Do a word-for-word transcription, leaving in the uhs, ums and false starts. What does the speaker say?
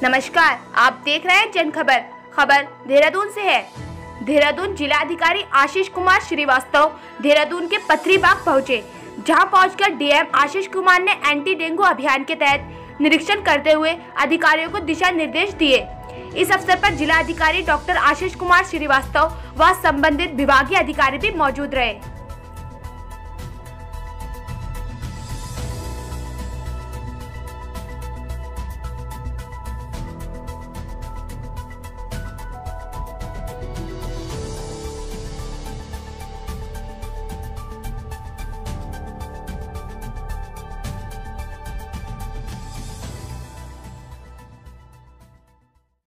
नमस्कार, आप देख रहे हैं जन खबर। खबर देहरादून से है। देहरादून जिलाधिकारी आशीष कुमार श्रीवास्तव देहरादून के पथरी बाग पहुंचे, जहां पहुंचकर डीएम आशीष कुमार ने एंटी डेंगू अभियान के तहत निरीक्षण करते हुए अधिकारियों को दिशा निर्देश दिए। इस अवसर पर जिलाधिकारी डॉक्टर आशीष कुमार श्रीवास्तव व संबंधित विभागीय अधिकारी भी मौजूद रहे।